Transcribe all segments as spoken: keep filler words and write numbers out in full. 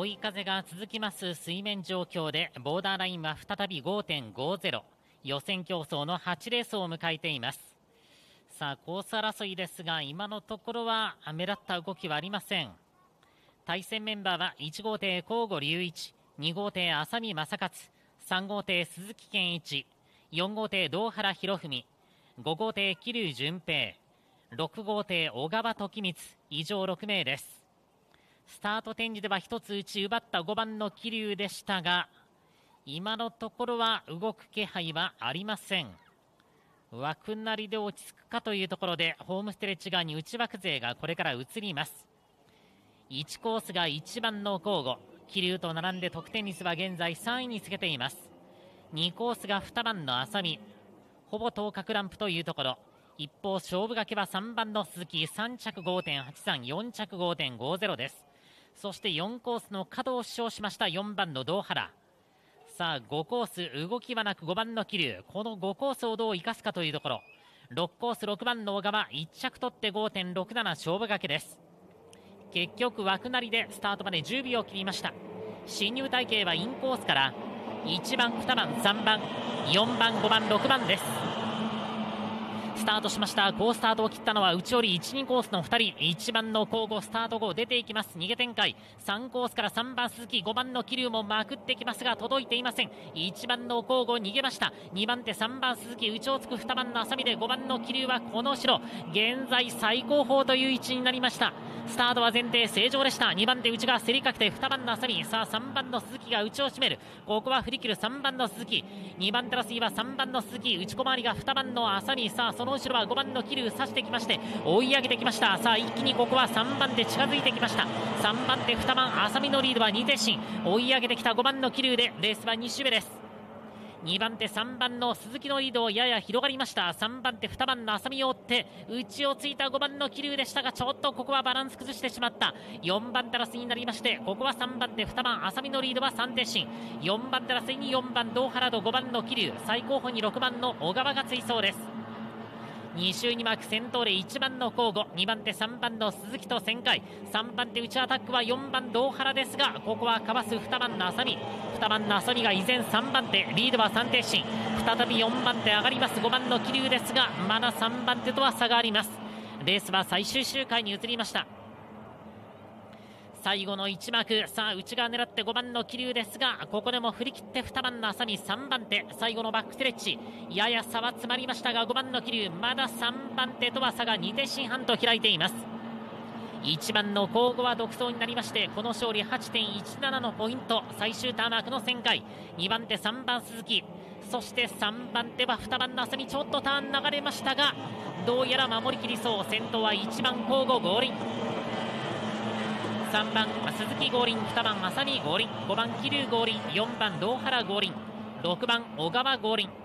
追い風が続きます水面状況で、ボーダーラインは再び ごてんごゼロ、 予選競争のはちレースを迎えています。さあコース争いですが、今のところは目立った動きはありません。対戦メンバーはいち号艇甲吾隆一、に号艇浅見正勝、さん号艇鈴木健一、よん号艇堂原博文、ご号艇桐生順平、ろく号艇小川時光、以上ろく名です。スタート展示では一つ打ち奪ったごばんの桐生でしたが、今のところは動く気配はありません。枠なりで落ち着くかというところで、ホームステレッジ側に内枠勢がこれから移ります。いちコースがいちばんの甲吾、桐生と並んで得点率は現在さんいにつけています。にコースがにばんの浅見、ほぼ等角ランプというところ。一方勝負掛けはさんばんの鈴木、さん着 ごてんはちさん、よん着 ごてんごゼロ です。そしてよんコースの角を主張しましたよんばんの堂原。さあごコース動きはなくごばんの桐生、このごコースをどう生かすかというところ。ろくコースろくばんの小川、いち着取って ごてんろくなな 勝負掛けです。結局枠なりでスタートまでじゅうびょうを切りました。進入隊形はインコースからいちばん、にばん、さんばん、よんばん、ごばん、ろくばんです。スタートしました。好スタートを切ったのは内寄りいち、にコースのふたり、いちばんの甲吾、スタート後出ていきます。逃げ展開、さんコースからさんばん鈴木、ごばんの桐生もまくってきますが届いていません。いちばんの甲吾逃げました。にばん手さんばん鈴木、内をつくにばんの浅見でごばんの桐生はこの後ろ、現在最高峰という位置になりました。スタートは前提正常でした。にばん手内側競りかけてにばんの浅見、さあさんばんの鈴木が内を締める。ここは振り切るさんばんの鈴木、にばん手の次はさんばんの鈴木、内小回りがにばんの浅見、さあその後ろはごばんの桐生差してきまして追い上げてきました。さあ一気にここはさんばん手近づいてきました。さんばん手にばん浅見のリードはに手進、追い上げてきたごばんの桐生でレースはに周目です。にばん手さんばんの鈴木のリードやや広がりました。さんばん手にばんの浅見を追って内をついたごばんの桐生でしたが、ちょっとここはバランス崩してしまった。よんばん手争いになりまして、ここはさんばん手にばん浅見のリードはさん手進、よんばん手争いによんばん堂原とごばんの桐生、最後方にろくばんの小川がついそうです。に周に巻く先頭でいちばんの甲吾、にばん手さんばんの鈴木と旋回、さんばん手内アタックはよんばん堂原ですが、ここはかわすにばんの浅見、にばんの浅見が依然さんばん手、リードはさん手進、再びよんばん手上がりますごばんの桐生ですが、まださんばん手とは差があります。レースは最終周回に移りました。最後のいち幕、さあ内側狙ってごばんの桐生ですが、ここでも振り切ってにばんの浅見、さんばん手最後のバックストレッチ、やや差は詰まりましたがごばんの桐生、まださんばん手とは差がに手進半と開いています。いちばんの甲吾は独走になりまして、この勝利 はちてんいちなな のポイント。最終ターマークの旋回、にばん手さんばん鈴木、そしてさんばん手はにばんの浅見、ちょっとターン流れましたがどうやら守りきりそう。先頭はいちばん甲吾合輪、さんばん鈴木合輪、にばん浅見合輪、ごばん桐生合輪、よんばん堂原合輪、ろくばん小川合輪。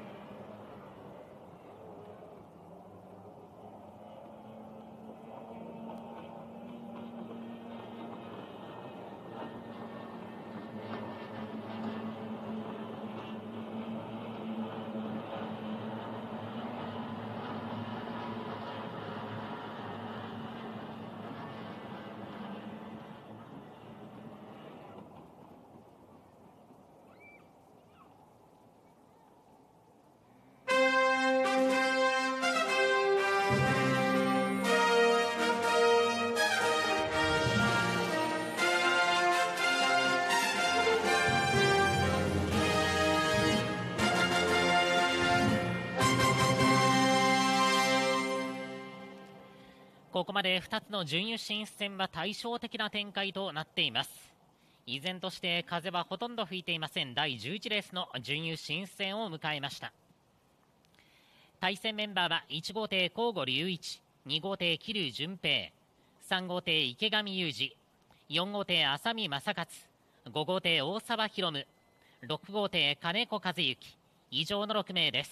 ここまでふたつの準優進出戦は対照的な展開となっています。依然として風はほとんど吹いていません。だいじゅういちレースの準優進出戦を迎えました。対戦メンバーはいち号艇甲吾隆一、に号艇桐生順平、さん号艇池上裕二、よん号艇浅見正勝、ご号艇大沢博夢、ろく号艇金子和幸、以上のろく名です。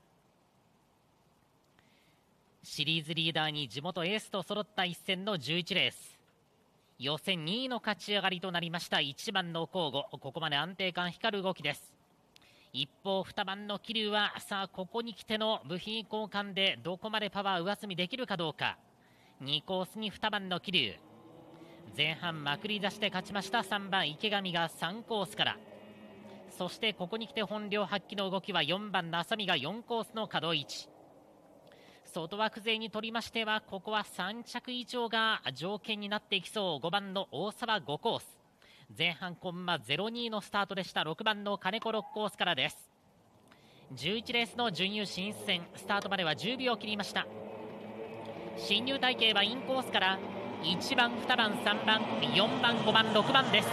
シリーズリーダーに地元エースと揃った一戦のじゅういちレース、予選にいの勝ち上がりとなりましたいちばんの甲吾、ここまで安定感光る動きです。一方にばんの桐生はさあここに来ての部品交換でどこまでパワー上積みできるかどうか。にコースににばんの桐前半まくり出して勝ちましたさんばん池上がさんコースから。そしてここに来て本領発揮の動きはよんばんの浅見がよんコースの可動位置。外枠勢にとりましてはここはさん着以上が条件になっていきそう。ごばんの大沢ごコース、前半コンマゼロにのスタートでした。ろくばんの金子ろくコースからです。じゅういちレースの準優新戦、スタートまではじゅうびょうを切りました。進入隊形はインコースからいちばん、にばん、さんばん、よんばん、ごばん、ろくばんです。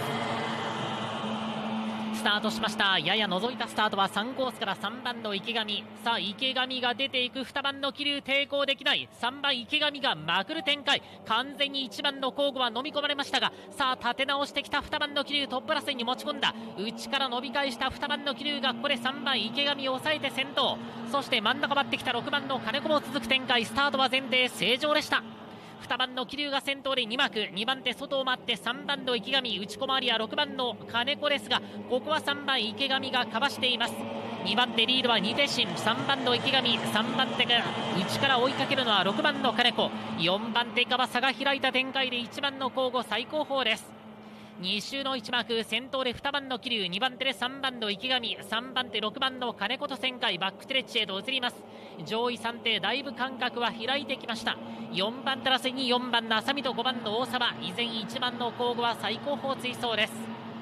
スタートしました。やや覗いたスタートはさんコースからさんばんの池上。さあ池上が出ていく。にばんの桐生抵抗できない。さんばん池上がまくる展開。完全にいちばんの交互は飲み込まれましたが、さあ立て直してきたにばんの桐生、トップラスに持ち込んだ。内から伸び返したにばんの桐生がここでさんばん池上を抑えて先頭。そして真ん中待ってきたろくばんの金子も続く展開。スタートは前提正常でした。にばんの桐生が先頭でに幕、にばん手外を回ってさんばんの池上、内小回りはろくばんの金子ですが、ここはさんばん池上がかわしています。にばん手リードはに手進、さんばんの池上、さんばん手が内から追いかけるのはろくばんの金子、よんばん手側差が開いた展開でいちばんの交互最高峰です。に周のいち幕、先頭でにばんの桐生、にばん手でさんばんの池上、さんばん手ろくばんの金子と旋回、バックストレッチへと移ります。上位さん手だいぶ間隔は開いてきました。よんばん手争いによんばんの浅見とごばんの大沢、依然いちばんの交互は最高峰追走です。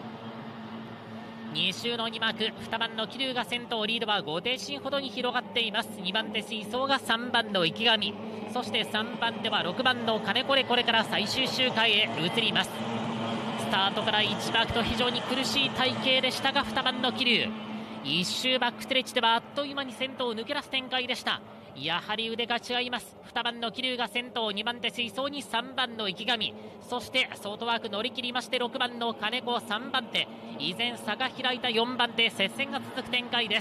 に周のに幕、にばんの桐生が先頭、リードはご手進ほどに広がっています。にばん手追走がさんばんの池上、そしてさんばん手はろくばんの金子でこれから最終周回へ移ります。スタートからいち幕と非常に苦しい体型でしたが、にばんの桐生いち周バックストレッチではあっという間に先頭を抜け出す展開でした。やはり腕が違います。にばんの桐生が先頭、にばん手追走にさんばんの池上、そして外枠乗り切りましてろくばんの金子、さんばん手、依然差が開いたよんばん手、接戦が続く展開です。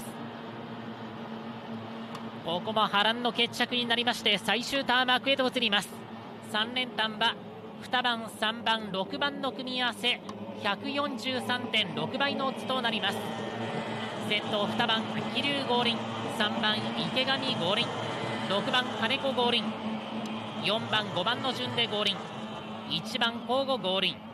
ここも波乱の決着になりまして最終ターン幕へと移ります。さん連単はにばん、さんばん、ろくばんの組み合わせ ひゃくよんじゅうさんてんろく 倍のオッズとなります。先頭にばん桐生合輪、さんばん池上合輪、ろくばん金子合輪、よんばんごばんの順で合輪、いちばん交互合輪。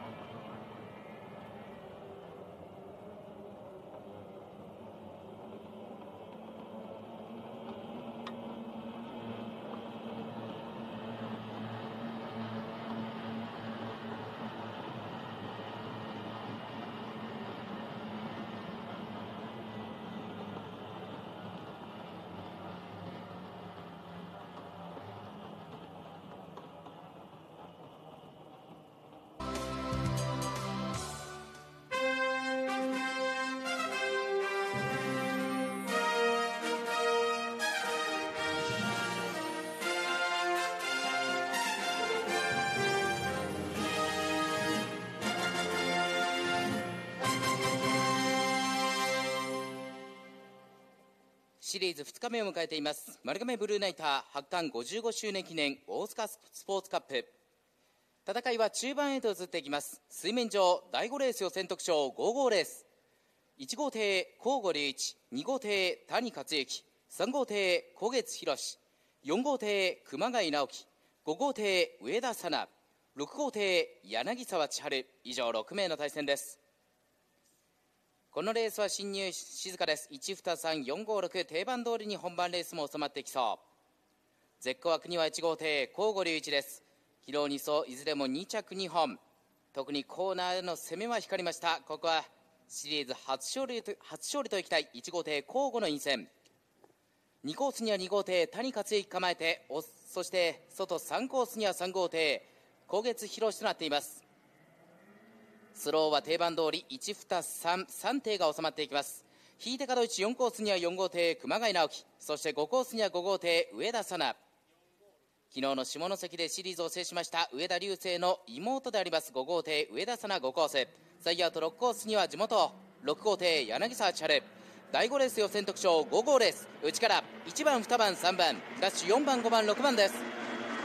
シリーズふつかめを迎えています丸亀ブルーナイター発刊ごじゅうごしゅうねん記念大塚スポーツカップ。戦いは中盤へと移っていきます。水面上だいごレース予選特徴ご号レース、いち号艇甲吾隆一、に号艇谷克之、さん号艇小月博、よん号艇熊谷直樹、ご号艇上田紗奈、ろく号艇柳沢千春、以上ろく名の対戦です。このレースは進入静かです。いち、に、さん、よん、ご、ろく、定番通りに本番レースも収まってきそう。絶好枠にはいち号艇甲吾隆一です。昨日に走いずれもに着にほん、特にコーナーへの攻めは光りました。ここはシリーズ初勝利と初勝利といきたいいち号艇甲吾の陰線。にコースにはに号艇谷克之構えて、おそして外さんコースにはさん号艇小月博となっています。スローは定番通りいち、に、さん、さん艇が収まっていきます。引いて角打ちよんコースにはよん号艇熊谷直樹、そしてごコースにはご号艇上田紗奈。昨日の下関でシリーズを制しました上田竜星の妹でありますご号艇上田紗奈ごコース、サイアウトろくコースには地元ろく号艇柳沢千春。だいごレース予選特徴ご号レース、内からいちばん、にばん、さんばん、ダッシュよんばん、ごばん、ろくばんです。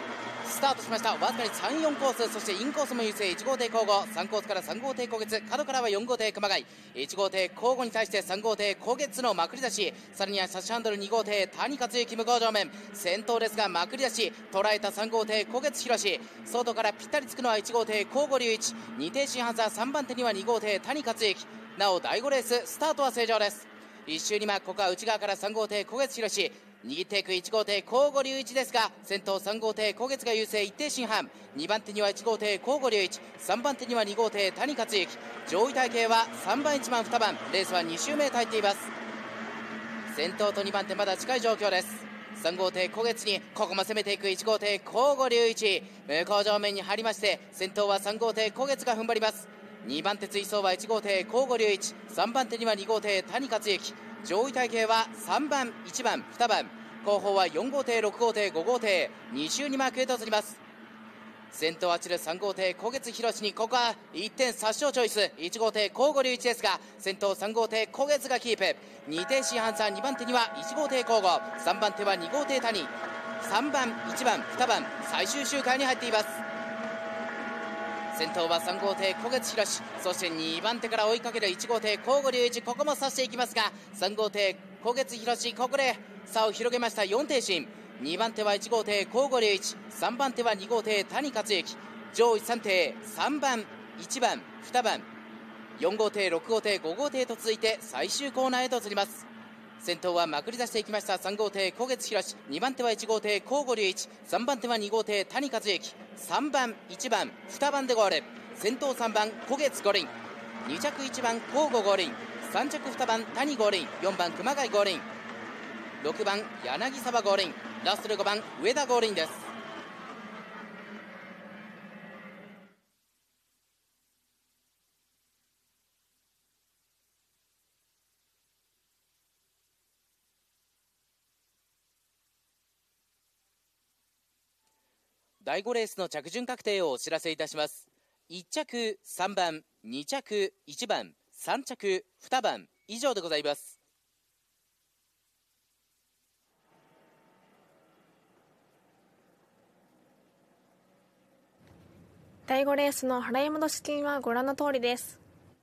スタートしました。わずかにさん、よんコース、そしてインコースも優勢。いち号艇交互、さんコースからさん号艇後月、角からはよん号艇熊谷、いち号艇交互に対してさん号艇後月のまくり出し、さらには差しハンドルに号艇谷克之向こう正面先頭ですが、まくり出し捉えたさん号艇後月博士、外からぴったりつくのはいち号艇交互隆一、に艇新ハンザー、さんばん手にはに号艇谷克之。なおだいごレーススタートは正常です。いち周に巻く、ここは内側からさん号艇後月博士、握っていくいち号艇交互隆一ですが、先頭さん号艇後月が優勢。いち艇新半、にばん手にはいち号艇交互隆一、さんばん手にはに号艇谷克之。上位体系はさんばんいちばんにばん、レースはに周目へ入っています。先頭とにばん手まだ近い状況です。さん号艇後月にここも攻めていくいち号艇交互隆一、向こう正面に張りまして、先頭はさん号艇後月が踏ん張ります。にばん手追走はいち号艇交互隆一、さんばん手にはに号艇谷克之。上位体系はさんばん、いちばん、にばん、後方はよん号艇、ろく号艇、ご号艇、に周にマークへと移ります。先頭はちるさん号艇後月博士にここはいってん殺傷チョイス、いち号艇交互隆一ですが、先頭さん号艇後月がキープ、に艇新ハンザー、にばん手にはいち号艇交互、さんばん手はに号艇谷、さんばん、いちばん、にばん、最終周回に入っています。先頭はさん号艇後月博士、そしてにばん手から追いかけるいち号艇交互隆一、ここも差していきますが、さん号艇後月博士ここで差を広げました。よん艇新、にばん手はいち号艇交互隆一、さんばん手はに号艇谷克之。上位さん艇、さんばん、いちばん、にばん、よん号艇、ろく号艇、ご号艇と続いて最終コーナーへと移ります。先頭はまくり出していきましたさん号艇後月博士、にばん手はいち号艇交互隆一、さんばん手はに号艇谷克之、さんばん、いちばん、にばんでゴール。先頭さんばん後月五輪、に着いちばん交互五輪、さん着にばん谷五輪、よんばん熊谷五輪、ろくばん柳沢五輪、ラストでごばん上田五輪です。だいごレースの着順確定をお知らせいたします。いち着さんばん、に着いちばん、さん着にばん以上でございます。 だいごレースの払い戻し金はご覧の通りです。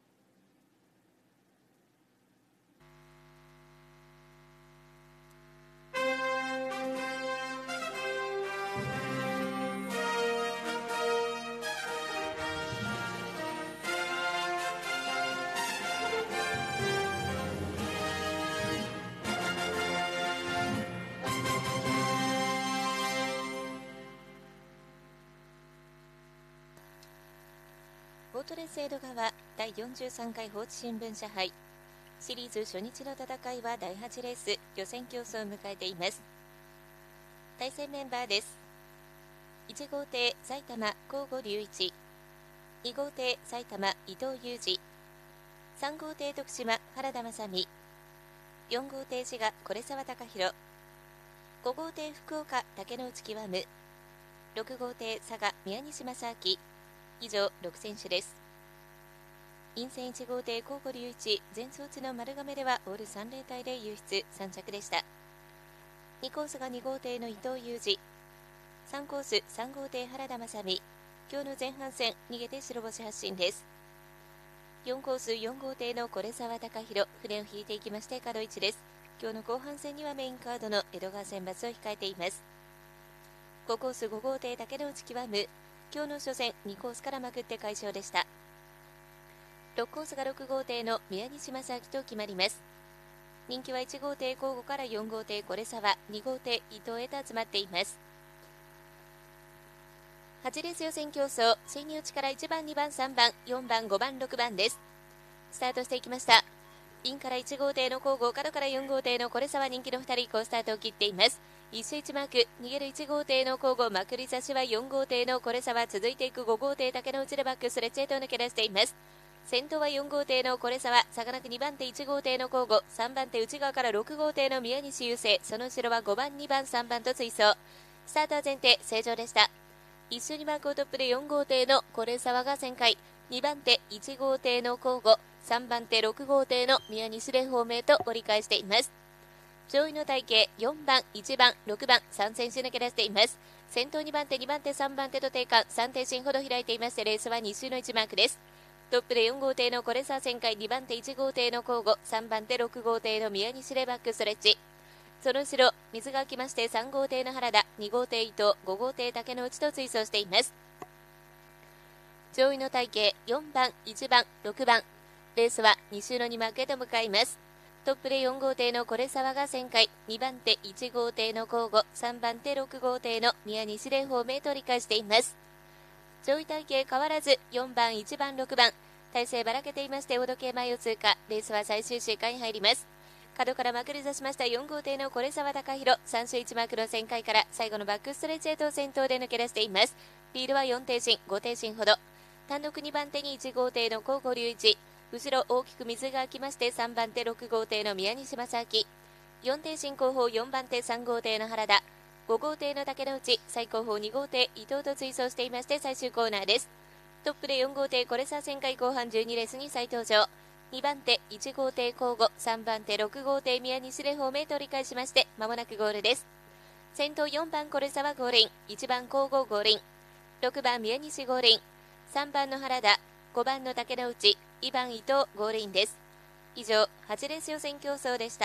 ボートレース江戸川だいよんじゅうさんかい放置新聞社杯シリーズ初日の戦いはだいはちレース予選競争を迎えています。対戦メンバーです。いち号艇埼玉交互隆一、に号艇埼玉伊藤裕二、さん号艇徳島原田正美、よん号艇滋賀是沢貴弘、ご号艇福岡竹之内極む、ろく号艇佐賀宮西正明。以上ろく選手です。陰線いち号艇交互隆一、前走地の丸亀ではオールさん連隊で優出さん着でした。にコースがに号艇の伊藤裕二、さんコースさん号艇原田正美、今日の前半戦逃げて白星発進です。よんコースよん号艇の是沢貴弘、船を引いていきまして角いちです。今日の後半戦にはメインカードの江戸川選抜を控えています。ごコースご号艇竹之内極む、今日の初戦にコースからまくって快勝でした。ろくコースがろく号艇の宮西正明と決まります。人気はいち号艇交互からよん号艇是沢、に号艇伊藤へと集まっています。はちレース予選競争、進入地からいちばん、にばん、さんばん、よんばん、ごばん、ろくばんです。スタートしていきました。インからいち号艇の交互、角からよん号艇の是沢、人気のふたり好スタートを切っています。一周いちマーク、逃げるいち号艇の交互、まくり差しはよん号艇の是沢、続いていくご号艇竹之内でバックスレッチへと抜け出しています。先頭はよん号艇の是沢、さかなくにばん手いち号艇の交互、さんばん手内側からろく号艇の宮西優勢、その後ろはごばん、にばん、さんばんと追走。スタートは前提正常でした。一周にマークをトップでよん号艇の是沢が旋回、にばん手いち号艇の交互、さんばん手ろく号艇の宮西で方面と折り返しています。 上位の体系よんばん、いちばん、ろくばん、さん選手抜け出しています。先頭にばん手、にばん手、さんばん手と定間、さんてん進ほど開いていまして、レースはに周のいちマークです。トップでよん号艇のコレサー旋回、にばん手いち号艇の交互、さんばん手ろく号艇の宮西レバックストレッチ。その後ろ、水が来ましてさん号艇の原田、に号艇伊藤、ご号艇竹之内と追走しています。上位の体系よんばん、いちばん、ろくばん。レースはに周のにマークへと向かいます。トップでよん号艇のコレサワが旋回、にばん手いち号艇の交互、さんばん手ろく号艇の宮西蓮方面と理解しています。上位体系変わらずよんばん、いちばん、ろくばん。体勢ばらけていまして大時計前を通過。レースは最終周回に入ります。角からまくり出しましたよん号艇のコレサワ貴弘、さん周いちマークの旋回から最後のバックストレッチへと先頭で抜け出しています。リードはよん艇進、ご艇進ほど。単独にばん手にいち号艇の高後隆一、後ろ大きく水が空きましてさんばん手ろく号艇の宮西正明、よん艇進後方よんばん手さん号艇の原田、ご号艇の竹之内、最後方に号艇伊藤と追走していまして最終コーナーです。トップでよん号艇コレサー旋回後半じゅうにレースに再登場。にばん手いち号艇交互、さんばん手ろく号艇宮西蓮方面と折り返しましてまもなくゴールです。先頭よんばんコレサは合輪、いちばん交互合輪、ろくばん宮西合輪、さんばんの原田、ごばんの竹之内、にばん伊藤合輪です。以上はちレース予選競争でした。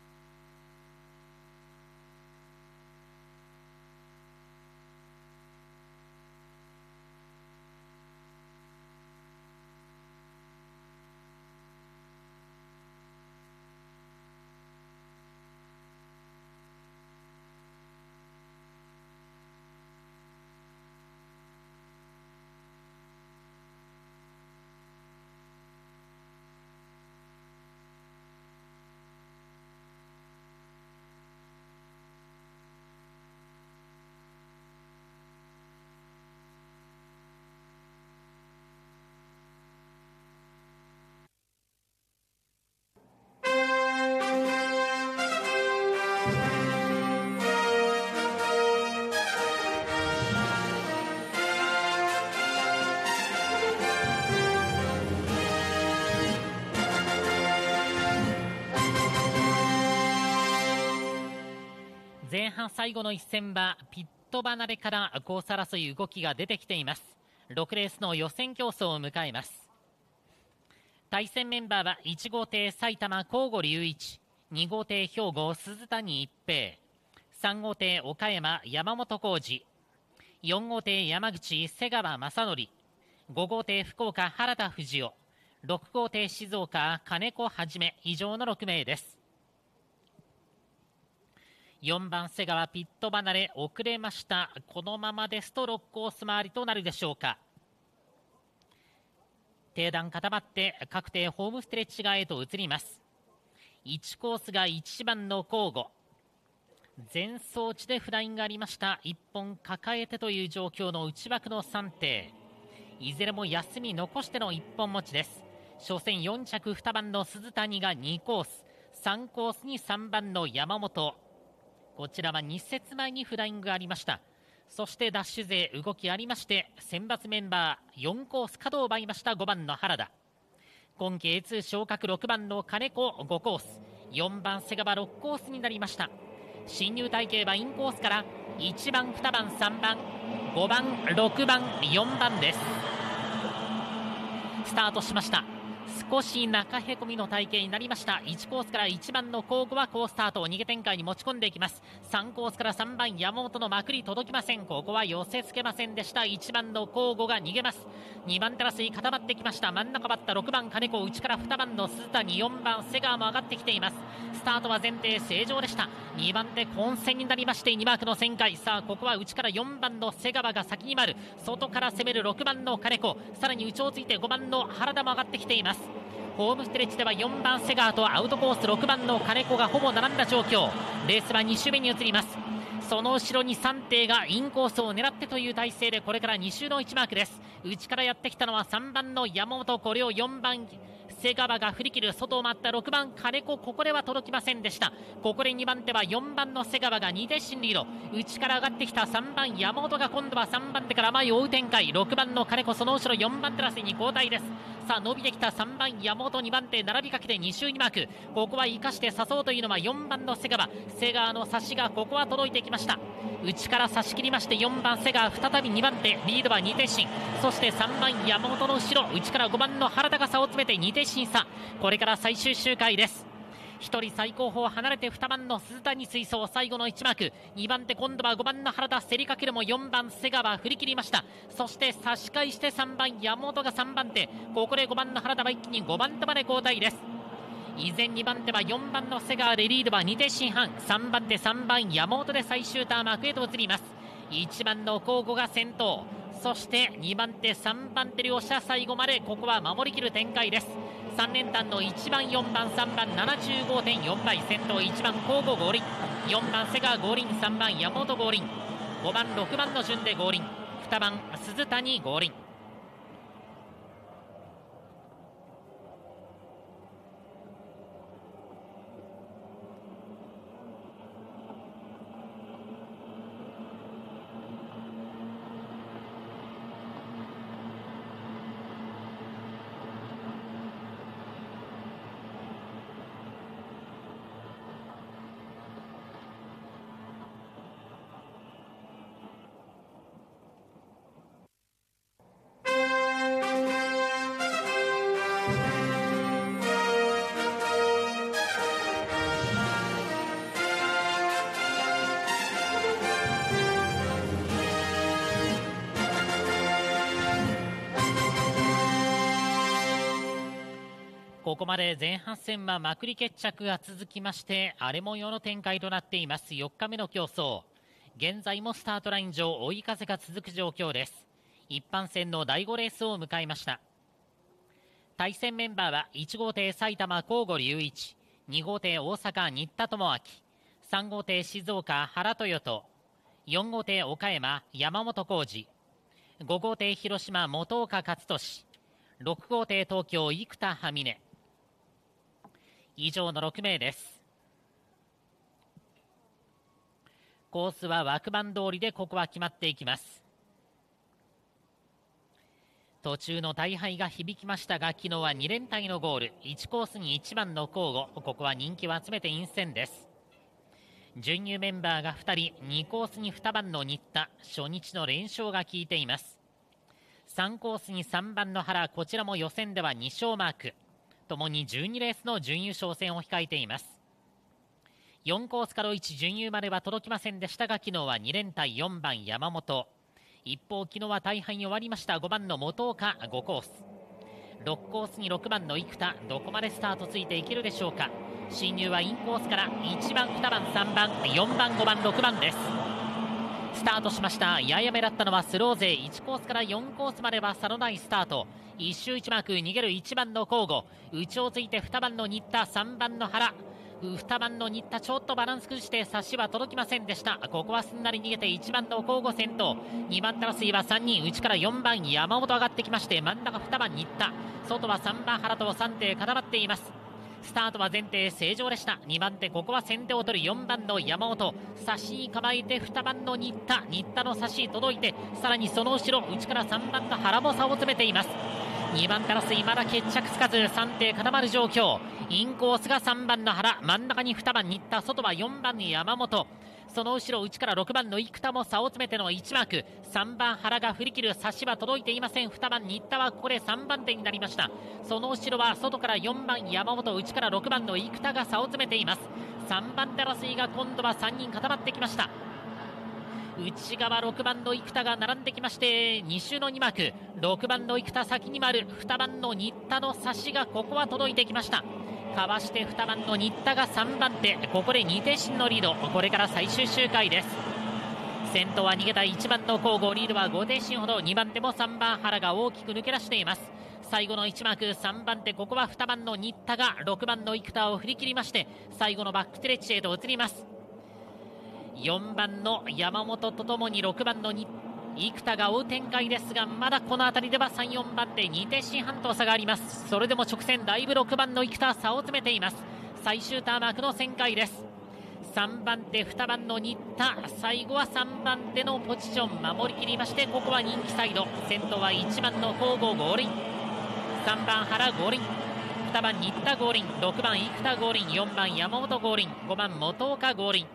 前半最後の一戦はピット離れからコース争い動きが出てきています。ろくレースの予選競争を迎えます。対戦メンバーはいち号艇埼玉交互隆一、に号艇兵庫鈴谷一平、さん号艇岡山山本浩二、よん号艇山口瀬川正則、ご号艇福岡原田藤雄、ろく号艇静岡金子はじめ、以上のろく名です。よんばん瀬川ピット離れ遅れました。このままですとろくコース回りとなるでしょうか。定段固まって各艇ホームストレッチ側へと移ります。いちコースがいちばんの交互、前走地でフラインがありました。いっぽん抱えてという状況の内枠のさん艇、いずれも休み残してのいっぽん持ちです。初戦よん着にばんの鈴谷がにコース、さんコースにさんばんの山本、こちらはに節前にフライングがありました。そしてダッシュ勢動きありまして、選抜メンバーよんコース角を奪いましたごばんの原田、今季 エーツー 昇格ろくばんの金子ごコース、よんばん瀬川ろくコースになりました。進入体系はインコースからいちばんにばんさんばんごばんろくばんよんばんです。スタートしました。少し中へこみの体型になりました。いちコースからいちばんの交互は好スタートを逃げ展開に持ち込んでいきます。さんコースからさんばん山本のまくり届きません。ここは寄せつけませんでした。いちばんの交互が逃げます。にばん手争い固まってきました。真ん中バッタろくばん金子、内からにばんの鈴谷、よんばん瀬川も上がってきています。スタートは前提正常でした。にばん手混戦になりましてにマークの旋回、さあここは内からよんばんの瀬川が先に回る、外から攻めるろくばんの金子、さらに内をついてごばんの原田も上がってきています。ホームストレッチではよんばん瀬川とアウトコースろくばんの金子がほぼ並んだ状況。レースはに周目に移ります。その後ろにさん艇がインコースを狙ってという体勢で、これからに周のいちマークです。内からやってきたのはさんばんの山本、これをよんばん瀬川が振り切る。外を回ったろくばん金子、ここでは届きませんでした。ここでにばん手はよんばんの瀬川がに手進リード。内から上がってきたさんばん山本が今度はさんばん手から前を追う展開。ろくばんの金子、その後ろよんばん手ラスに交代です。さあ伸びてきたさんばん山本、にばん手並びかけてに周にマーク。ここは生かして誘おうというのはよんばんの瀬川。瀬川の差しがここは届いてきました。内から差し切りましてよんばん瀬川、再びにばん手、リードはに手進。そしてさんばん山本の後ろ、内からごばんの原田が差を詰めてに手進差。これから最終周回です。ひとり最後方離れてにばんの鈴田に追走、最後のいちマーク。にばん手今度はごばんの原田、競りかけるもよんばん瀬川振り切りました。そして差し返してさんばん山本がさんばん手、ここでごばんの原田は一気にごばん手まで交代です。依然にばん手はよんばんの瀬川でリードはに手進半。さんばん手さんばん山本で最終ターン幕へと移ります。いちばんの交互が先頭、そしてにばん手さんばん手両者最後までここは守りきる展開です。さん連単のいちばんよんばんさんばん ななじゅうごてんよん 倍、先頭いちばん交互合輪、よんばん瀬川合輪、さんばん山本合輪、ごばんろくばんの順で合輪、にばん鈴谷合輪。ここまで前半戦はまくり決着が続きまして荒れ模様の展開となっています。よっかめの競争、現在もスタートライン上追い風が続く状況です。一般戦のだいごレースを迎えました。対戦メンバーはいち号艇埼玉甲吾隆一、に号艇大阪新田智明、さん号艇静岡原豊人、よん号艇岡山山本浩二、ご号艇広島本岡勝利、ろく号艇東京生田はみね。以上のろく名です。コースは枠番通りでここは決まっていきます。途中の大敗が響きましたが、昨日はに連隊のゴール、いちコースにいちばんの交互、ここは人気を集めて陰線です。準優メンバーがふたり、にコースににばんの新田、初日の連勝が効いています。さんコースにさんばんの原、こちらも予選ではに勝マーク、ともにじゅうにレースの準優勝戦を控えています。よんコースからいち準優までは届きませんでしたが、昨日はに連対よんばん山本、一方昨日は大敗に終わりましたごばんの本岡、ごコース、ろくコースにろくばんの生田、どこまでスタートついていけるでしょうか。進入はインコースからいちばんにばんさんばんよんばんごばんろくばんです。スタートしました。やや目立ったのはスロー勢、いちコースからよんコースまでは差のないスタート、いち周いちマーク逃げるいちばんの交互、内をついてにばんの新田、さんばんの原、にばんの新田、ちょっとバランス崩して差しは届きませんでした。ここはすんなり逃げていちばんの交互先頭、にばん手争いはさんにん、内からよんばん山本上がってきまして、真ん中にばん新田、外はさんばん原とさん手固まっています。スタートは前提正常でした。にばん手、ここは先手を取るよんばんの山本、差しに構えてにばんの新田、新田の差し届いて、さらにその後ろ内からさんばんの原も差を詰めています。にばん手争いまだ決着つかず、さん手固まる状況。インコースがさんばんの原、真ん中ににばん新田、外はよんばんの山本、その後ろ内からろくばんの生田も差を詰めてのいちマーク、さんばん原が振り切る、差しは届いていません。にばん新田はここでさんばん手になりました。その後ろは外からよんばん山本、内からろくばんの生田が差を詰めています。さんばん手争いが今度はさんにん固まってきました。内側ろくばんの生田が並んできまして、に周のにマーク、ろくばんの生田先に回る、にばんの新田の差しがここは届いてきました。かわしてにばんの新田がさんばん手、ここでに手進のリード、これから最終周回です。先頭は逃げたいちばんの交互、リードはご手進ほど、にばん手もさんばん原が大きく抜け出しています。最後のいちマークさんばん手、ここはにばんの新田がろくばんの生田を振り切りまして、最後のバックストレッチへと移ります。よんばんの山本とともにろくばんの新生田が追う展開ですが、まだこの辺りではさん、よんばん手にてん進半と差があります。それでも直線だいぶろくばんの生田差を詰めています。最終ターマークの旋回です。さんばん手、にばんの新田、最後はさんばん手のポジション守りきりまして、ここは人気サイド。先頭はいちばんの皇后合輪、さんばん原合輪、にばん新田合輪、ろくばん生田合輪、よんばん山本合輪、ごばん本岡合輪。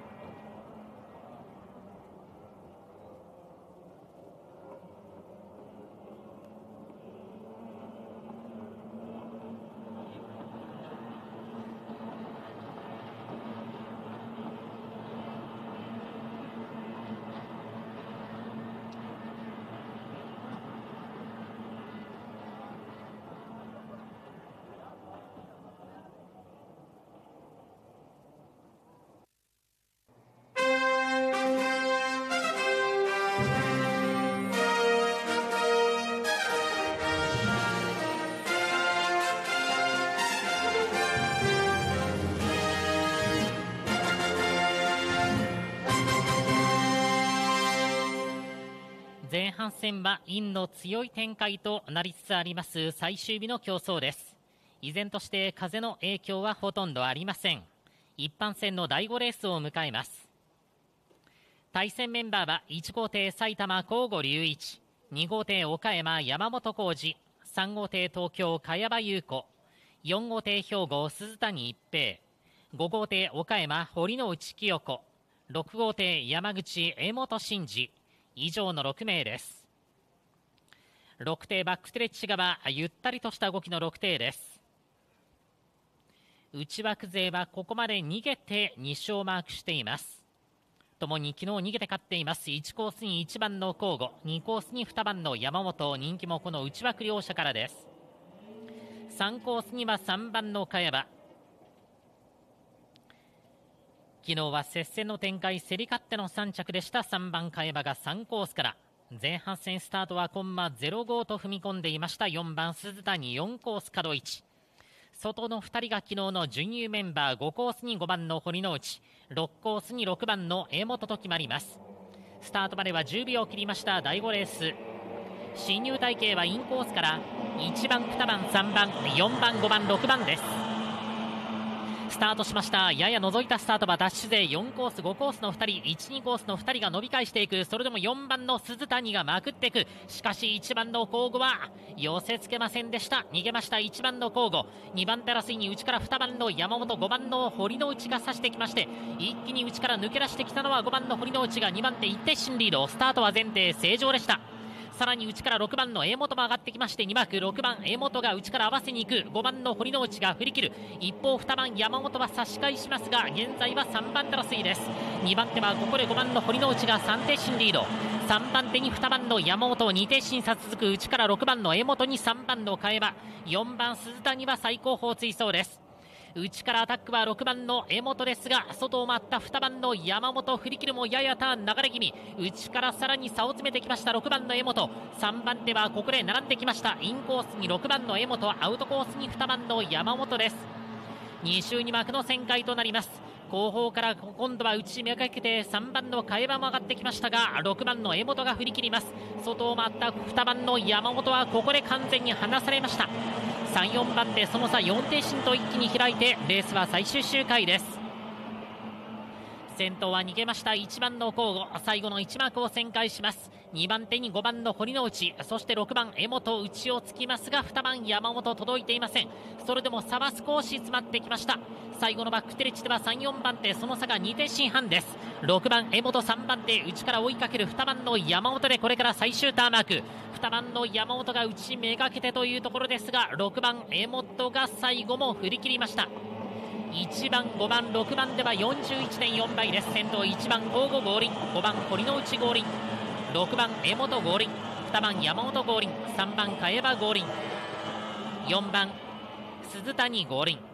前半戦はインの強い展開となりつつあります最終日の競争です。依然として風の影響はほとんどありません。一般戦のだいごレースを迎えます。対戦メンバーはいち号艇埼玉甲吾隆一、に号艇岡山山本浩二、さん号艇東京茅場優子、よん号艇兵庫鈴谷一平、ご号艇岡山堀之内清子、ろく号艇山口江本真二、以上のろく名です。ろく艇バックストレッチ側、ゆったりとした動きのろく艇です。内枠勢はここまで逃げてに勝マークしています。ともに昨日逃げて勝っています。いちコースにいちばんの皇后、にコースににばんの山本、人気もこの内枠両者からです。さんコースにはさんばんの茅場、昨日は接戦の展開、競り勝ってのさん着でした。さんばん茅場がさんコースから、前半戦スタートはコンマゼロごと踏み込んでいました。よんばん鈴谷、よんコース角位置、外のふたりが昨日の準優メンバー、ごコースにごばんの堀之内、ろくコースにろくばんの江本と決まります。スタートまではじゅうびょうを切りましただいごレース。進入体系はインコースからいちばん、にばん、さんばん、よんばん、ごばん、ろくばんです。スタートしました。やや覗いたスタートはダッシュ勢、よんコースごコースのふたり、いち、にコースのふたりが伸び返していく。それでもよんばんの鈴谷がまくっていく。しかしいちばんの皇后は寄せつけませんでした。逃げました。いちばんの皇后、にばん手争いに内からにばんの山本、ごばんの堀之内が差してきまして、一気に内から抜け出してきたのはごばんの堀之内がにばん手いって進リード。スタートは前提正常でした。さらに内からろくばんの江本も上がってきまして、にマークろくばん江本が内から合わせに行く。ごばんの堀之内が振り切る。一方にばん山本は差し返しますが、現在はさんばん手争いです。にばん手はここでごばんの堀之内がさん手進リード。さんばん手ににばんの山本、に手進差続く。内からろくばんの江本にさんばんの茅場、よんばん鈴谷は最高峰追走です。内からアタックはろくばんの江本ですが、外を回ったにばんの山本、振り切るもややターン流れ気味。内からさらに差を詰めてきましたろくばんの江本。さんばん手はここで並んできました。インコースにろくばんの江本、アウトコースににばんの山本です。に周に幕の旋回となります。後方から今度は内めがけてさんばんの茅場も上がってきましたが、ろくばんの江本が振り切ります。外を回ったにばんの山本はここで完全に離されました。さん、よんばん手、その差よん手進と一気に開いて、レースは最終周回です。先頭は逃げましたいちばんの皇后、最後のいちマークを旋回します。にばん手にごばんの堀之内、そしてろくばん江本、内をつきますがにばん山本届いていません。それでも差は少し詰まってきました。最後のバックテレッチではさん、よんばん手、その差がに手進半です。ろくばん江本、さんばん手、内から追いかけるにばんの山本でこれから最終ターマーク。にばんの山本が内めがけてというところですが、ろくばん江本が最後も振り切りました。いちばん、ごばん、ろくばんでは よんじゅういってんよん 倍です。先頭いちばん皇后合輪、ごばん堀之内合輪、ろくばん江本合輪、にばん山本合輪、さんばん茅場合輪、よんばん鈴谷合輪。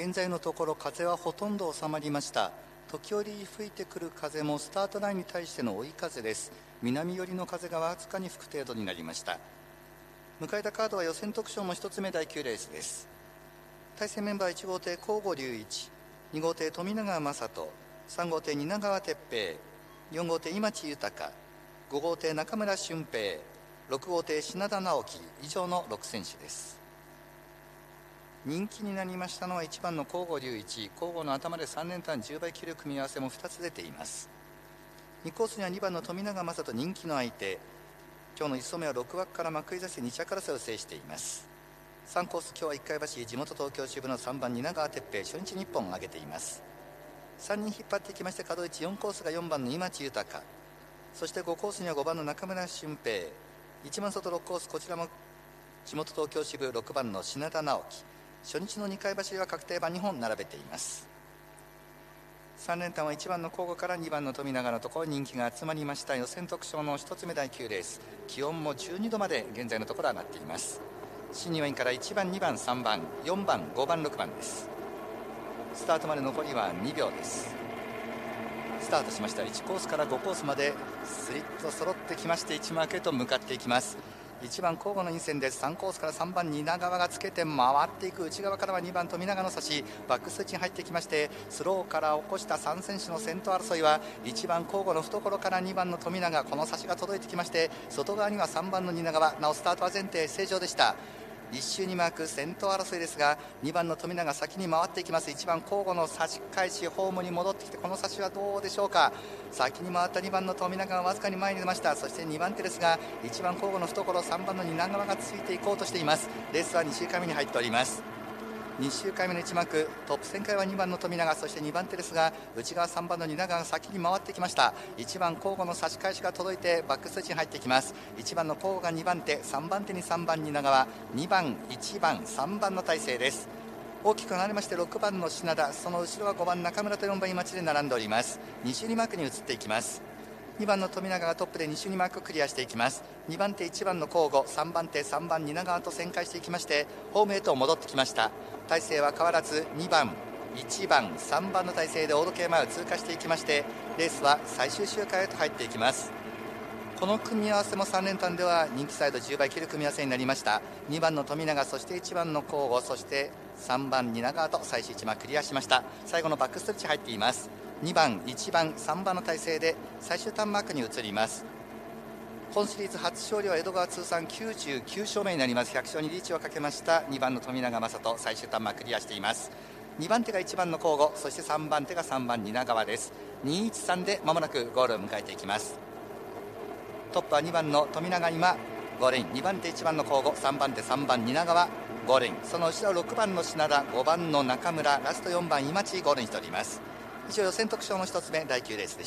現在のところ風はほとんど収まりました。時折吹いてくる風もスタートラインに対しての追い風です。南寄りの風がわずかに吹く程度になりました。迎えたカードは予選特賞の一つ目だいきゅうレースです。対戦メンバーいち号艇甲吾隆一、に号艇富永正人、さん号艇蜷川哲平、よん号艇今地豊、ご号艇中村俊平、ろく号艇品田直樹、以上のろく選手です。人気になりましたのはいちばんの甲吾隆一、甲吾の頭でさん連単じゅうばい切る組み合わせもふたつ出ています。にコースにはにばんの富永正人、人気の相手、今日のいっ走目はろく枠から幕井座してに着争いを制しています。さんコース、今日はいっかい走り、地元東京支部のさんばん蜷川哲平、初日にいっぽん上げています。さんにん引っ張ってきまして角位置よんコースがよんばんの今地豊、そしてごコースにはごばんの中村俊平、いちばん外ろくコース、こちらも地元東京支部ろくばんの品田直樹、初日のにかい走りは確定馬にほん並べています。さん連単はいちばんの甲吾からにばんの富永のところ人気が集まりました。予選特賞のひとつめだいきゅうレース、気温もじゅうにどまで現在のところ上がっています。新入園からいちばん、にばん、さんばん、よんばん、ごばん、ろくばんです。スタートまで残りはにびょうです。スタートしました。いちコースからごコースまでスリット揃ってきまして、いちマークへと向かっていきます。いちばん甲吾のインセンです。さんコースからさんばん蜷川がつけて回っていく。内側からはにばん富永の差し、バックスイッチに入ってきまして、スローから起こしたさん選手の先頭争いはいちばん甲吾の懐からにばんの富永、この差しが届いてきまして、外側にはさんばんの蜷川、なおスタートは前提正常でした。いっ周にマーク先頭争いですが、にばんの富永先に回っていきます。いちばん甲吾の差し返し、ホームに戻ってきて、この差しはどうでしょうか。先に回ったにばんの富永がわずかに前に出ました。そしてにばん手ですが、いちばん甲吾の懐、さんばんの蜷川がついていこうとしています。レースはに周回目に入っております。に周回目のいちマーク、トップ旋回はにばんの富永、そしてにばん手ですが、内側さんばんの蜷川が先に回ってきました。いちばん甲吾の差し返しが届いてバックスイッチに入ってきます。いちばんの甲吾がにばん手、さんばん手にさんばん蜷川、にばん、いちばん、さんばんの体勢です。大きく離れましてろくばんの品田、その後ろはごばん中村とよんばん今地で並んでおります。に周にマークに移っていきます。にばんの富永がトップでに周にマーククリアしていきます。にばん手いちばんの甲吾、さんばん手さんばん蜷川と旋回していきまして、ホームへと戻ってきました。体勢は変わらずにばん、いちばん、さんばんの体勢で大時計前を通過していきまして、レースは最終周回へと入っていきます。この組み合わせもさん連単では人気サイドじゅうばい切る組み合わせになりました。にばんの富永、そしていちばんの甲吾、そしてさんばん蜷川と最終いちマーククリアしました。最後のバックストレッチ入っています。にばん、いちばん、さんばんの体勢で最終ターンマークに移ります。本シリーズ初勝利は江戸川通算きゅうじゅうきゅう勝目になります。ひゃく勝にリーチをかけましたにばんの富永正人、最終ターンマーククリアしています。にばん手がいちばんの甲吾、そしてさんばん手がさんばん蜷川です。にいちさんでまもなくゴールを迎えていきます。トップはにばんの富永、今ゴールイン、にばん手いちばんの甲吾、さんばん手さんばん蜷川ゴールイン、その後ろはろくばんの品田、ごばんの中村、ラストよんばん今地ゴールインしております。以上予選特賞のひとつめだいきゅうレースでした。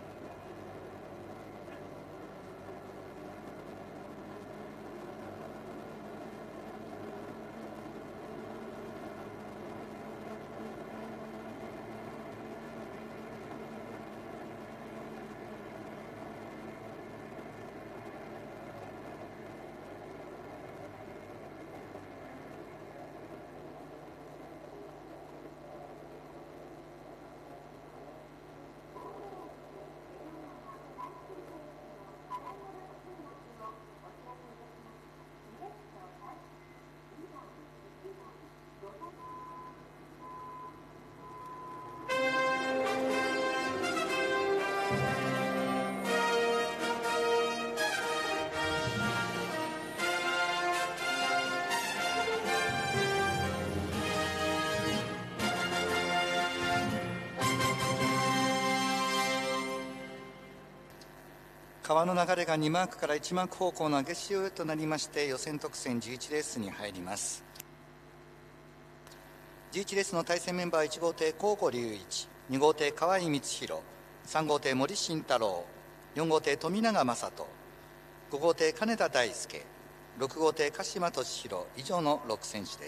川の流れがにマークからいちマーク方向の上げ潮へとなりまして、予選特選じゅういちレースに入ります。じゅういちレースの対戦メンバーは、いち号艇甲吾隆一、に号艇河合光弘、さん号艇森慎太郎、よん号艇富永正人、ご号艇金田大輔、ろく号艇鹿島俊弘、以上のろく選手です。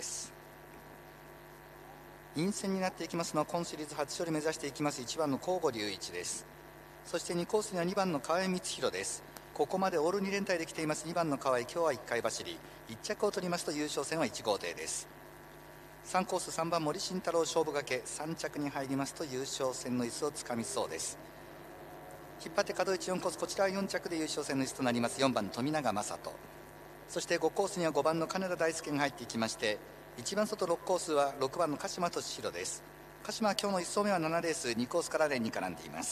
陰線になっていきますのは、今シリーズ初勝利目指していきますいちばんの甲吾隆一です。そしてにコースにはにばんの河合光弘です。ここまでオールに連隊できていますにばんの河合、今日はいっかい走り、いっ着を取りますと優勝戦はいち号艇です。 さんコースさんばん森慎太郎勝負掛け、さん着に入りますと優勝戦の椅子をつかみそうです。引っ張って角打ちよんコース、こちらはよん着で優勝戦の椅子となります。よんばん富永正人、そしてごコースにはごばんの金田大輔が入っていきまして、一番外ろくコースはろくばんの鹿島俊弘です。鹿島は今日のいっ走目はななレースにコースからレーンに絡んでいます。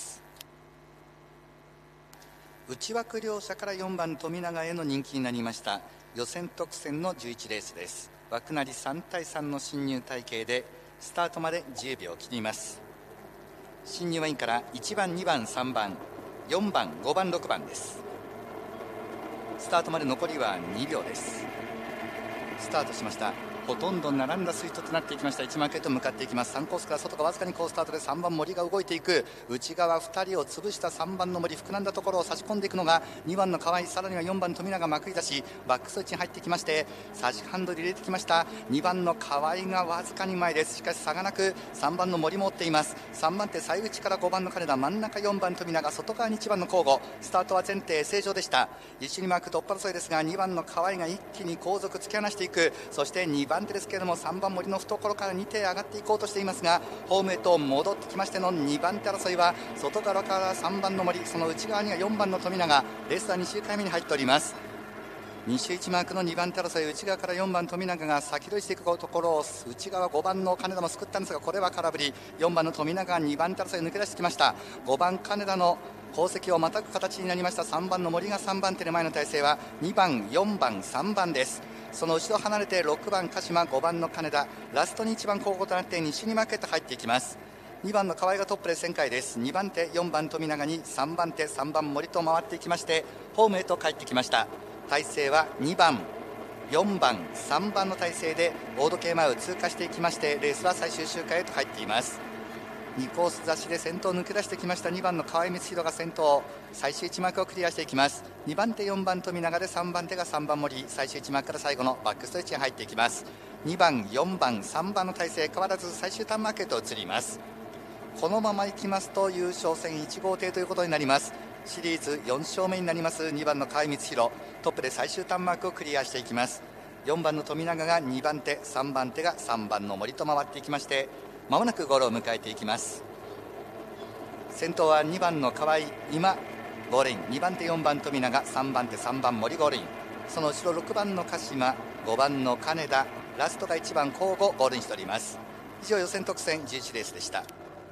内枠両者からよんばん富永への人気になりました予選特選のじゅういちレースです。枠なりさんたいさんの進入体系でスタートまでじゅうびょう切ります。進入はインからいちばんにばんさんばんよんばんごばんろくばんです。スタートまで残りはにびょうです。スタートしました。ほとんど並んだスイートとなっていきました。いちマーケット向かっていきます。さんコースから外がわずかに好スタートでさんばん森が動いていく。内側ふたりを潰したさんばんの森、膨らんだところを差し込んでいくのがにばんの河合、さらにはよんばん富永まくり出し、バックストイッチに入ってきまして差しハンドル入れてきました。にばんの河合がわずかに前です。しかし差がなくさんばんの森も追っています。さんばん手最内からごばんの金田、真ん中よんばん富永、外側にいちばんの交互。スタートは前提正常でした。一緒にマークトップ争いですが、にばんの河合が一気に後続突き放していく。そしてにばん手ですけれどもさんばん森の懐からに手上がっていこうとしていますが、ホームへと戻ってきましてのにばん手争いは外側からさんばんの森、その内側にはよんばんの富永。レースはに周回目に入っております。に周いちマークのにばん手争い、内側からよんばん富永が先取りしていくところを内側ごばんの金田も救ったんですが、これは空振り。よんばんの富永がにばん手争い抜け出してきました。ごばん金田の功績をまたぐ形になりました。さんばんの森がさんばん手で前の体勢はにばんよんばんさんばんです。その後ろ離れてろくばん鹿島、ごばんの金田、ラストに一番後方となって西にマーケット入っていきます。にばんの河合がトップで旋回です。にばん手よんばん富永にさんばん手さんばん森と回っていきましてホームへと帰ってきました。体勢はにばんよんばんさんばんの体勢で大時計前を通過していきまして、レースは最終周回へと入っています。にコース差しで先頭を抜け出してきましたにばんの河合光弘が先頭、最終いちマークをクリアしていきます。にばん手よんばん富永でさんばん手がさんばん森、最終いちマークから最後のバックストレッチに入っていきます。にばんよんばんさんばんの体勢変わらず最終ターンマーケット移ります。このままいきますと優勝戦いち号艇ということになります。シリーズよん勝目になりますにばんの河合光弘、トップで最終ターンマークをクリアしていきます。よんばんの富永がにばん手、さんばん手がさんばんの森と回っていきまして、まもなくゴールを迎えていきます。先頭はにばんの河合、今ゴールイン、にばん手よんばん富永、さんばん手さんばん森ゴールイン、その後ろろくばんの鹿島、ごばんの金田、ラストがいちばん交互ゴールインしております。以上予選特選じゅういちレースでした。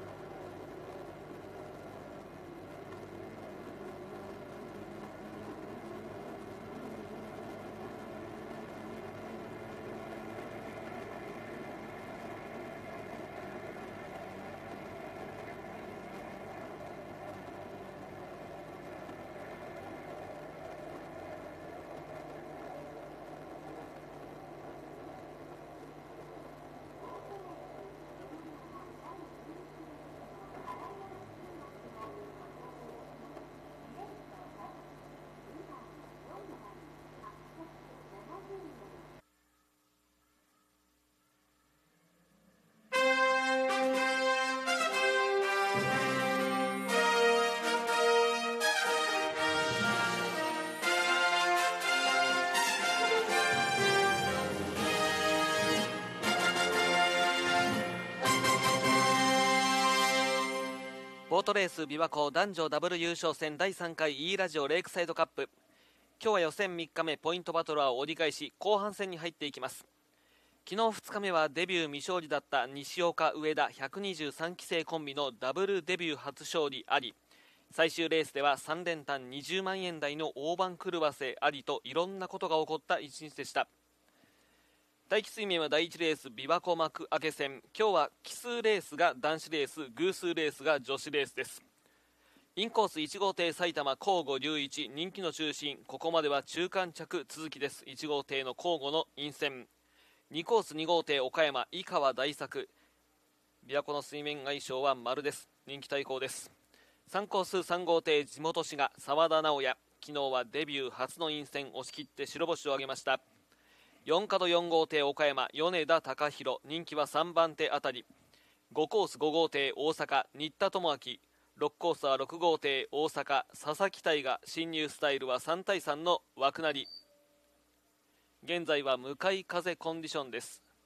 ボートレース琵琶湖男女ダブル優勝戦だいさんかい E ラジオレイクサイドカップ、今日は予選みっかめポイントバトルは折り返し後半戦に入っていきます。昨日ふつかめはデビュー未勝利だった西岡上田ひゃくにじゅうさんきせいコンビのダブルデビュー初勝利あり、最終レースではさん連単にじゅうまんえん台の大番狂わせありといろんなことが起こった一日でした。大奇水面はだいいちレース琵琶湖幕開け戦、今日は奇数レースが男子レース、偶数レースが女子レースです。インコースいち号艇埼玉交互龍一、人気の中心、ここまでは中間着続きです。いち号艇の交互の陰線、にコースに号艇岡山井川大作、琵琶湖の水面相性は丸です。人気対抗です。さんコースさん号艇地元滋賀澤田直也、昨日はデビュー初の陰線押し切って白星を挙げました。よん角よん号艇岡山米田貴弘、人気はさんばん手あたり。ごコースご号艇大阪新田智明、ろくコースはろく号艇大阪佐々木大河、進入スタイルはさんたいさんの枠なり。現在は向かい風コンディションです。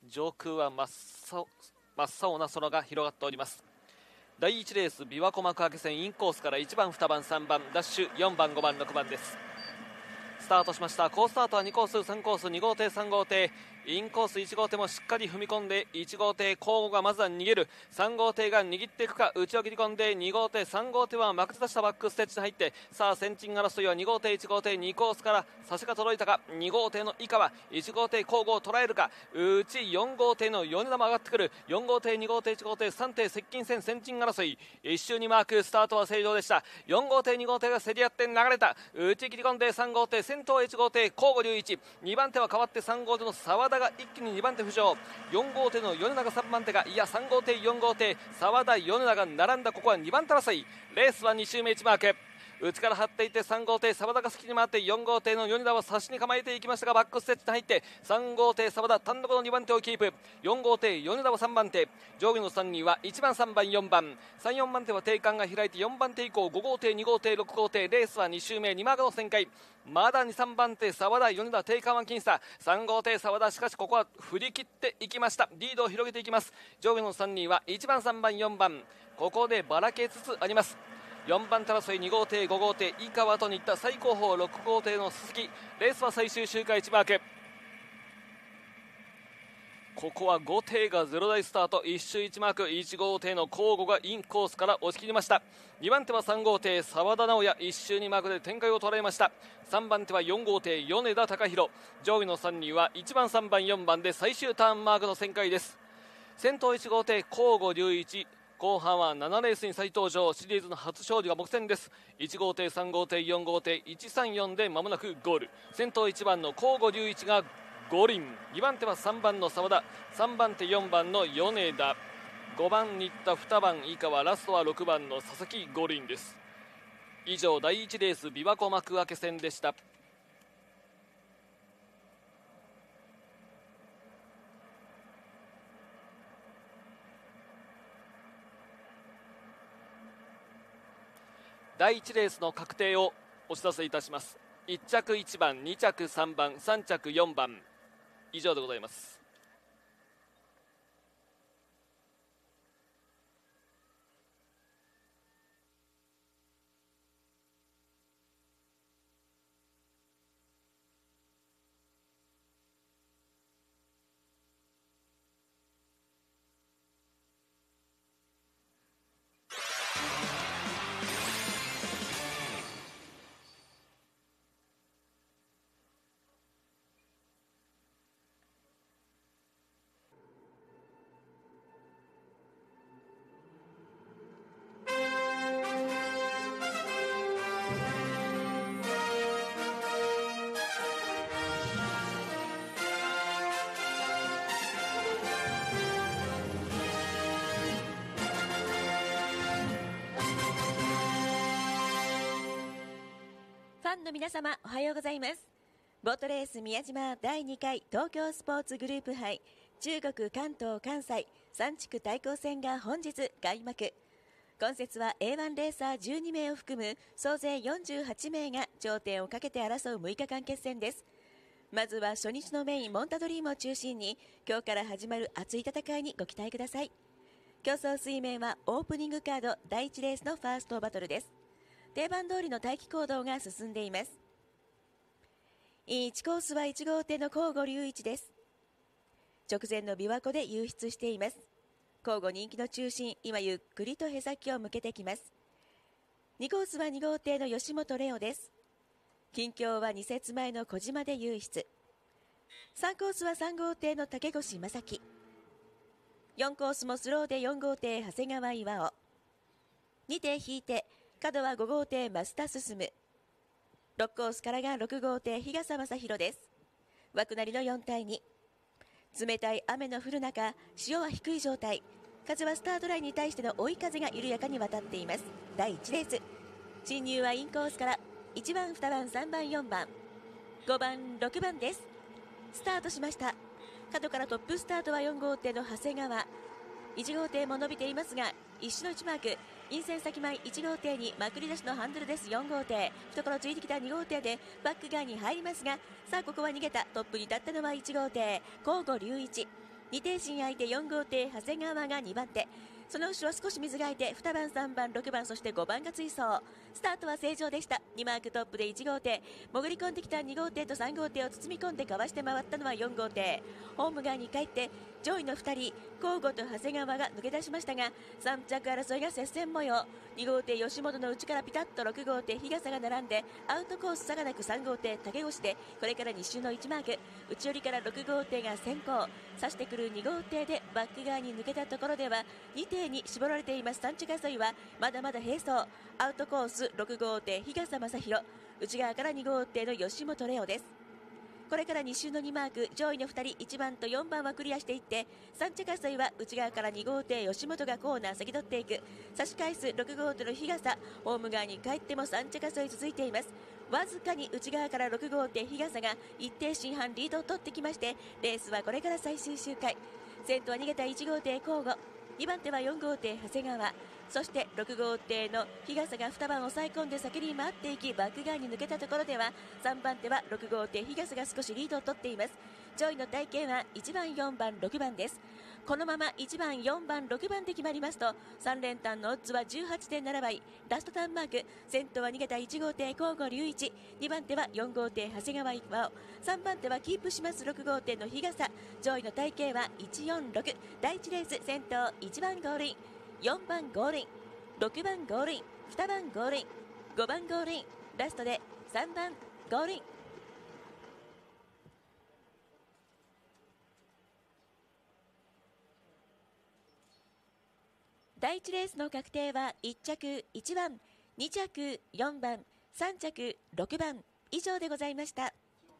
上空は真っ青、真っ青な空が広がっております。だいいちレース琵琶湖幕開け戦インコースからいちばんにばんさんばんダッシュよんばんごばんろくばんです。スタートしました。好スタートはにコースさんコースに号艇さん号艇、インコースいち号艇もしっかり踏み込んで、いち号艇交互がまずは逃げる、さん号艇が握っていくか、内を切り込んでに号艇さん号艇はまく出したバックステッチに入って、さあ先陣争いはに号艇いち号艇にコースから差しが届いたか、に号艇の以下はいち号艇交互を捉えるか、内よん号艇の米田も上がってくる、よん号艇に号艇いち号艇さん艇接近戦先陣争い、一周にマーク、スタートは正常でした。よん号艇に号艇が競り合って流れた、内切り込んでさん号艇先頭いち号艇交互龍一、にばん手は変わってさん号手の澤田が一気ににばん手浮上、よん号手の米田がさんばん手が、いやさん号艇よん号艇澤田米田が並んだ。ここはにばん手争い、レースはに周目いちマーク、内から張っていてさん号艇澤田が先に回って、よん号艇の米田は差しに構えていきましたが、バックステッチに入ってさん号艇澤田単独のにばん手をキープ、よん号艇米田はさんばん手、上下のさんにんはいちばんさんばんよんばん、さん、よんばん手は定間が開いて、よんばん手以降ご号艇に号艇ろく号艇、レースはに周目にマークの旋回、まだに、さんばん手澤田米田定間は僅差、さん号艇澤田しかしここは振り切っていきました。リードを広げていきます。上下のさんにんはいちばんさんばんよんばん、ここでばらけつつあります。よんばん手争いに号艇ご号艇井川とにいった最高峰ろく号艇の鈴木、レースは最終周回いちマーク、ここはご艇がゼロ台スタート、いち周いちマーク、いち号艇の交互がインコースから押し切りました。にばん手はさん号艇澤田直也、いち周にマークで展開を捉えました。さんばん手はよん号艇米田貴弘、上位のさんにんはいちばんさんばんよんばんで最終ターンマークの旋回です。先頭いち号艇交互龍一、後半はななレースに再登場、シリーズの初勝利が目前です。いち号艇さん号艇よん号艇いちさんよんで間もなくゴール。先頭いちばんの交互龍一が五輪、にばん手はさんばんの澤田、さんばん手よんばんの米田、ごばんに行ったにばん以下はラストはろくばんの佐々木五輪です。以上だいいちレース琵琶湖幕開け戦でした。だいいちレースの確定をお知らせいたします。いっ着いちばん、に着さんばん、さん着よんばん、以上でございます。 ファンの皆様おはようございます。ボートレース宮島だいにかい東京スポーツグループ杯中国関東関西さん地区対抗戦が本日開幕。今節は エーワン レーサーじゅうにめいを含む総勢よんじゅうはちめいが頂点をかけて争うむいかかん決戦です。まずは初日のメインモンタドリームを中心に今日から始まる熱い戦いにご期待ください。競争水面はオープニングカードだいいちレースのファーストバトルです。定番通りの待機行動が進んでいます。いちコースはいち号艇の交互龍一です。直前の琵琶湖で遊出しています。交互人気の中心、今ゆっくりとへさきを向けてきます。にコースはに号艇の吉本レオです。近況はに節前の小島で遊出。さんコースはさん号艇の竹越正樹。よんコースもスローでよん号艇長谷川岩尾。に艇引いて角はご号艇増田進。ろくコースからがろく号艇日笠正宏です。枠なりのよん対に。冷たい雨の降る中、潮は低い状態。風はスタートラインに対しての追い風が緩やかに渡っています。だいいちレース。進入はインコースからいちばん、にばん、さんばん、よんばん、ごばん、ろくばんです。スタートしました。角からトップスタートはよん号艇の長谷川。いち号艇も伸びていますが、一種のいちマーク。陰線先前いち号艇にまくり出しのハンドルです。よん号艇懐ついてきたに号艇でバック側に入りますが、さあここは逃げた。トップに立ったのはいち号艇交互龍一。 に艇進相手よん号艇長谷川がにばん手、その後ろ少し水がいてにばんさんばんろくばんそしてごばんが追走。スタートは正常でした。にマークトップでいち号艇、潜り込んできたに号艇とさん号艇を包み込んでかわして回ったのはよん号艇。ホーム側に帰って上位のふたり交互と長谷川が抜け出しましたが、さん着争いが接戦模様。に号艇吉本の内からピタッとろく号艇日笠が並んでアウトコース差がなくさん号艇竹越でこれからに周のいちマーク。内寄りからろく号艇が先行、差してくるに号艇でバック側に抜けたところではに艇に絞られています。さん着争いはまだまだ並走。アウトコースろく号艇日笠正宏、内側からに号艇の吉本レオです。これからに周のにマーク、上位のふたりいちばんとよんばんはクリアしていって、さん着争いは内側からに号艇吉本がコーナー先取っていく。差し返すろく号艇の日笠、ホーム側に帰ってもさん着争い続いています。わずかに内側からろく号艇日笠が一定進半リードを取ってきまして、レースはこれから最終周回。先頭は逃げたいち号艇交互、にばん手はよん号艇長谷川、そしてろく号艇の日笠がにばん抑え込んで先に回っていき、バック側に抜けたところではさんばん手はろく号艇日笠が少しリードを取っています。上位の体型はいちばんよんばんろくばんです。このままいちばんよんばんろくばんで決まりますとさん連単のオッズは じゅうはちてんなな 倍。ラストターンマーク、先頭は逃げたいち号艇交互隆一、にばん手はよん号艇長谷川一馬さんばん手はキープしますろく号艇の日笠。上位の体型はいちよんろく。だいいちレース先頭いちばんゴールイン、よんばんゴールイン、ろくばんゴールイン、にばんゴールイン、ごばんゴールイン、ラストでさんばんゴールイン。だいいちレースの確定はいっ着いちばん、に着よんばん、さん着ろくばん以上でございました。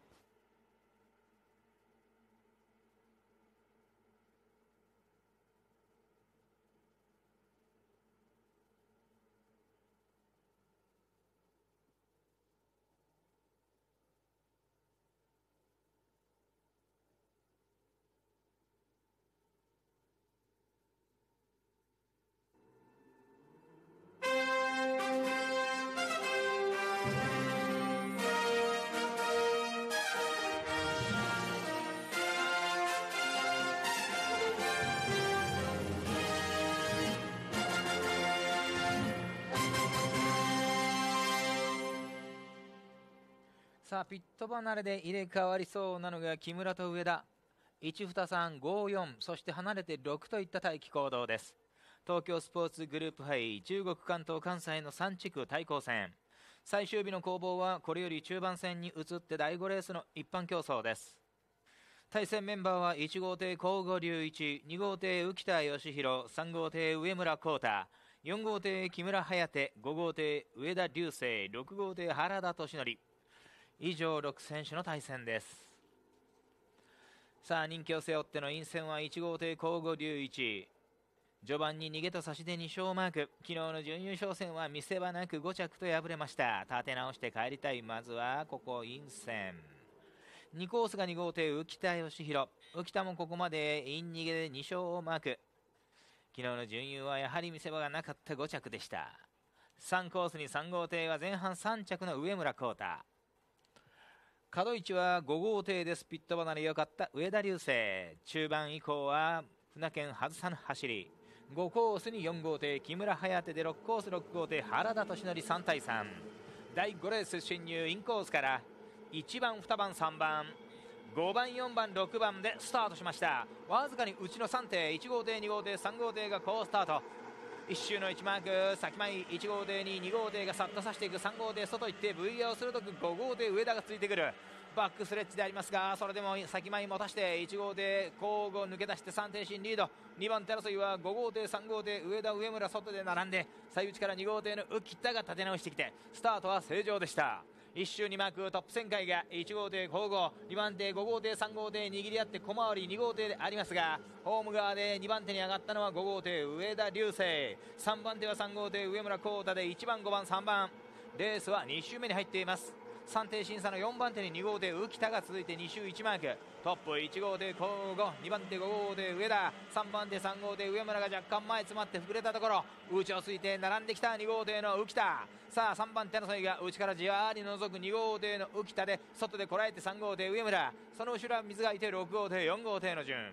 さあピット離れで入れ替わりそうなのが木村と上田、いち、に、さん、ご、よん、そして離れてろくといった待機行動です。東京スポーツグループ杯中国関東関西のさん地区対抗戦、最終日の攻防はこれより中盤戦に移ってだいごレースの一般競争です。対戦メンバーはいち号艇皇后隆一、に号艇浮田義弘、さん号艇上村浩太、よん号艇木村颯、ご号艇上田竜星、ろく号艇原田俊則、以上ろく選手の対戦です。さあ人気を背負っての陰線はいち号艇皇后隆一、序盤に逃げと差しでに勝マーク、昨日の準優勝戦は見せ場なくご着と敗れました。立て直して帰りたい。まずはここ陰線にコースがに号艇浮田義弘、浮田もここまで陰逃げでに勝をマーク。昨日の準優はやはり見せ場がなかったご着でした。さんコースにさん号艇は前半さん着の上村浩太、角位置はご号艇でスピット離れ良かった上田竜星、中盤以降は船券外さぬ走り、ごコースによん号艇木村颯でろくコースろく号艇原田俊則さん対さん、だいごレース進入インコースからいちばんにばんさんばんごばんよんばんろくばんでスタートしました。わずかに内のさん艇いち号艇に号艇さん号艇が好スタート。いち周のいちマーク、先前いち号艇にに号艇がさっと差していく、さん号艇外行って ブイ を鋭くご号艇上田がついてくる。バックスレッジでありますが、それでも先前持たしていち号艇交互抜け出してさん艇進リード、にばん手争いはご号艇さん号艇上田上村外で並んで、最内からに号艇の浮田が立て直してきてスタートは正常でした。いち周にマークトップ旋回がいち号艇交互、にばん手ご号艇さん号艇握り合って小回りに号艇でありますが、ホーム側でにばん手に上がったのはご号艇上田竜星、さんばん手はさん号艇上村浩太でいちばんごばんさんばん、レースはに周目に入っています。さん艇審査のよんばん手にに号艇浮田が続いてに周いちマーク、トップいち号艇交互、にばん手ご号艇上田、さんばん手さん号艇上村が若干前詰まって膨れたところ、内をついて並んできたに号艇の浮田。さあさんばん手争いが内からじわり覗くに号艇の浮田で外でこらえてさん号艇上村、その後ろは水がいてろく号艇よん号艇の順。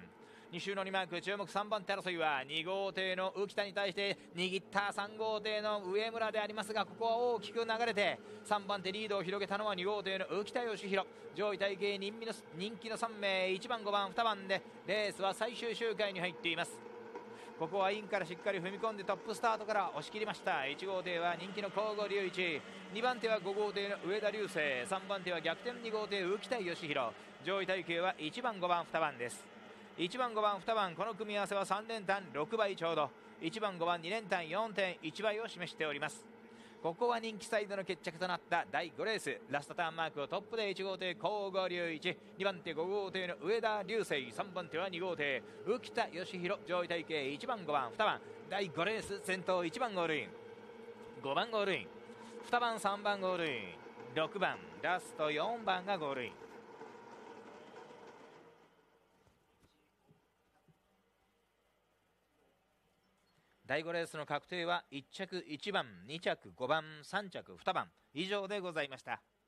に周のにマーク、注目さんばん手争いはに号艇の浮田に対して握ったさん号艇の上村でありますが、ここは大きく流れてさんばん手リードを広げたのはに号艇の浮田義弘。上位体系人気の人気のさん名、いちばんごばんにばんでレースは最終周回に入っています。ここはインからしっかり踏み込んでトップスタートから押し切りました。いち号艇は人気の皇后隆一、にばん手はご号艇の上田流星、さんばん手は逆転に号艇浮田義弘。上位体系はいちばんごばんにばんです。いちばんごばんにばん、この組み合わせはさん連単ろくばいちょうど、いちばんごばんに連単 よんてんいち 倍を示しております。ここは人気サイドの決着となっただいごレース、ラストターンマークをトップでいち号艇皇后隆一、にばん手ご号艇の上田流星、さんばん手はに号艇浮田義弘。上位体系いちばんごばんにばん、だいごレース先頭いちばんゴールイン、ごばんゴールイン、にばんさんばんゴールイン、ろくばんラストよんばんがゴールイン。だいごレースの確定はいっ着いちばん、に着ごばん、さん着にばん以上でございました。